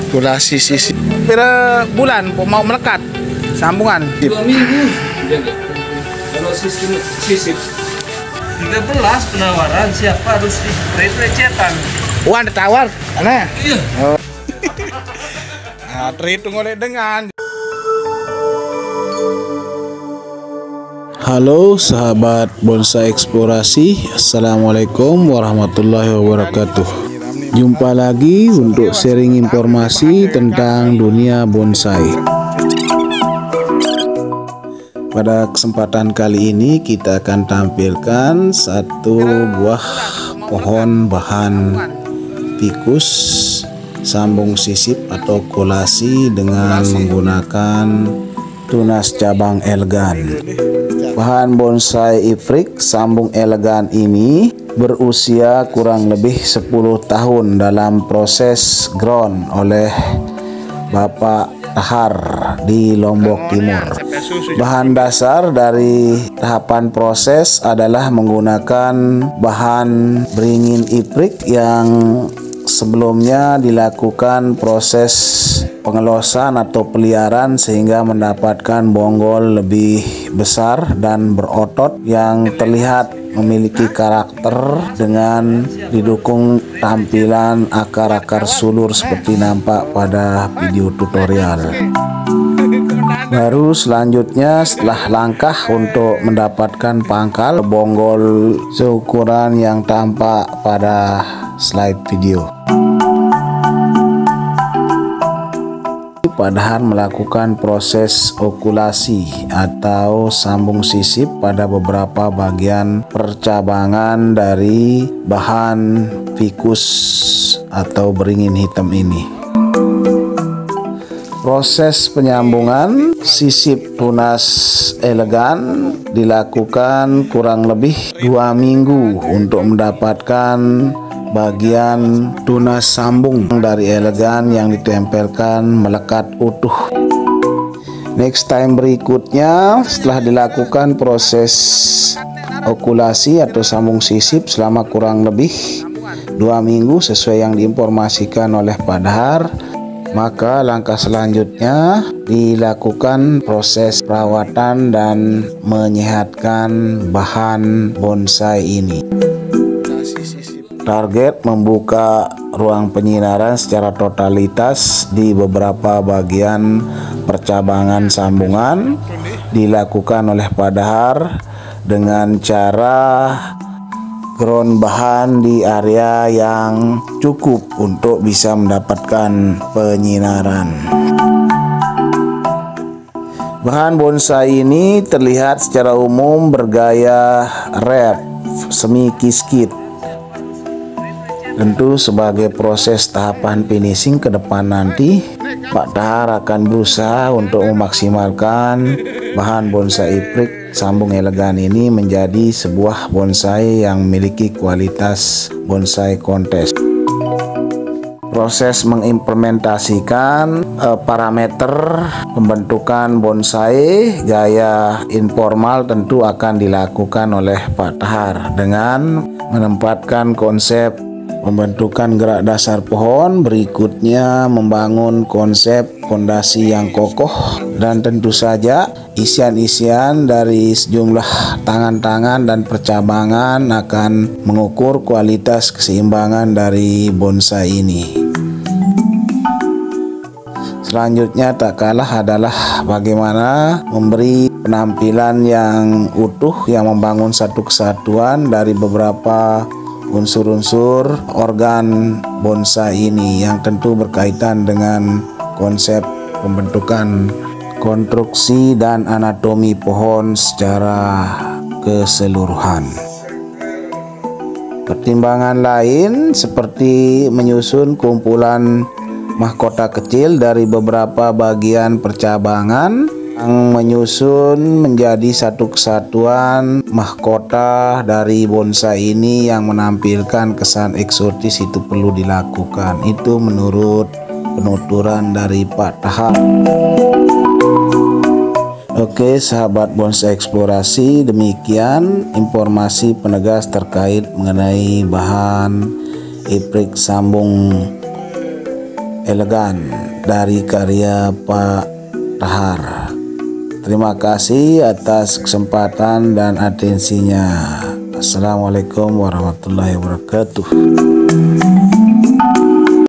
Okulasi sisip. Kira bulan mau melekat sambungan. 2 minggu. Kalau sistem sisip 13 penawaran, siapa harus di recetan. Wah, ada tawar, karena. Iya. Oh. Nah, terhitung oleh dengan. Halo sahabat bonsai eksplorasi, assalamualaikum warahmatullahi wabarakatuh. Jumpa lagi untuk sharing informasi tentang dunia bonsai. Pada kesempatan kali ini kita akan tampilkan satu buah pohon bahan ficus sambung sisip atau okulasi dengan menggunakan tunas cabang elegan. Bahan bonsai ifrik sambung elegan ini berusia kurang lebih 10 tahun dalam proses ground oleh Bapak Tahar di Lombok Timur. Bahan dasar dari tahapan proses adalah menggunakan bahan beringin ifrik yang sebelumnya dilakukan proses pengelosan atau peliaran sehingga mendapatkan bonggol lebih besar dan berotot yang terlihat memiliki karakter dengan didukung tampilan akar-akar sulur seperti nampak pada video tutorial. Baru selanjutnya setelah langkah untuk mendapatkan pangkal bonggol seukuran yang tampak pada slide video. Padahal melakukan proses okulasi atau sambung sisip pada beberapa bagian percabangan dari bahan ficus atau beringin hitam ini. Proses penyambungan sisip tunas elegan dilakukan kurang lebih 2 minggu untuk mendapatkan bagian tunas sambung dari elegan yang ditempelkan melekat utuh. Next time berikutnya setelah dilakukan proses okulasi atau sambung sisip selama kurang lebih 2 minggu sesuai yang diinformasikan oleh Pak Dahar, maka langkah selanjutnya dilakukan proses perawatan dan menyehatkan bahan bonsai ini. Target membuka ruang penyinaran secara totalitas di beberapa bagian percabangan sambungan dilakukan oleh Pak Dahar dengan cara ground bahan di area yang cukup untuk bisa mendapatkan penyinaran. Bahan bonsai ini terlihat secara umum bergaya wrap semi kiskit. Tentu sebagai proses tahapan finishing ke depan nanti, Pak Dahar akan berusaha untuk memaksimalkan bahan bonsai ifrik sambung elegan ini menjadi sebuah bonsai yang memiliki kualitas bonsai kontes. Proses mengimplementasikan parameter pembentukan bonsai gaya informal tentu akan dilakukan oleh Pak Dahar dengan menempatkan konsep pembentukan gerak dasar pohon, berikutnya membangun konsep fondasi yang kokoh, dan tentu saja isian-isian dari sejumlah tangan-tangan dan percabangan akan mengukur kualitas keseimbangan dari bonsai ini. Selanjutnya tak kalah adalah bagaimana memberi penampilan yang utuh yang membangun satu kesatuan dari beberapa unsur-unsur organ bonsai ini yang tentu berkaitan dengan konsep pembentukan konstruksi dan anatomi pohon secara keseluruhan. Pertimbangan lain seperti menyusun kumpulan mahkota kecil dari beberapa bagian percabangan yang menyusun menjadi satu kesatuan mahkota dari bonsai ini yang menampilkan kesan eksotis itu perlu dilakukan. Itu menurut penuturan dari Pak Tahar. Oke sahabat bonsai eksplorasi, demikian informasi penegas terkait mengenai bahan ifrik sambung elegan dari karya Pak Tahar. Terima kasih atas kesempatan dan atensinya. Assalamualaikum warahmatullahi wabarakatuh.